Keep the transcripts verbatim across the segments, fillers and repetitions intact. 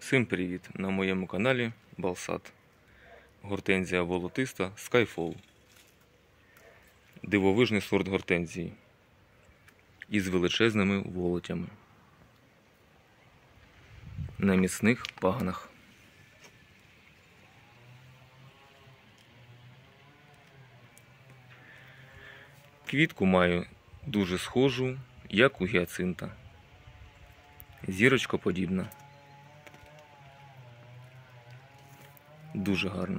Всім привіт! На моєму каналі Балсат. Гортензія волотиста Skyfall. Дивовижний сорт гортензії із величезними волотями на міцних пагонах. Квітку маю дуже схожу, як у гіацинта. Зірочкоподібна. Дуже гарна.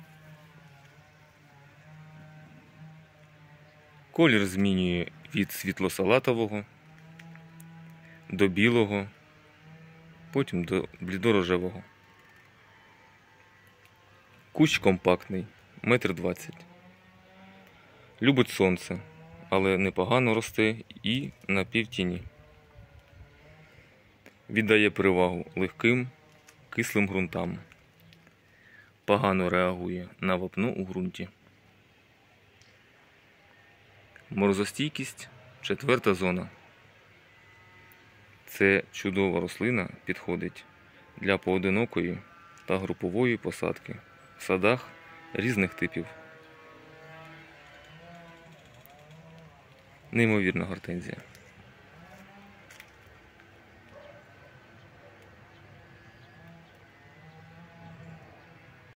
Колір змінює від світло-салатового до білого, потім до блідорожевого. Кущ компактний, метр двадцять. Любить сонце, але непогано росте і на півтіні. Віддає перевагу легким, кислим ґрунтам. Погано реагує на вапно у ґрунті. Морозостійкість – четверта зона. Це чудова рослина підходить для поодинокої та групової посадки в садах різних типів. Неймовірна гортензія.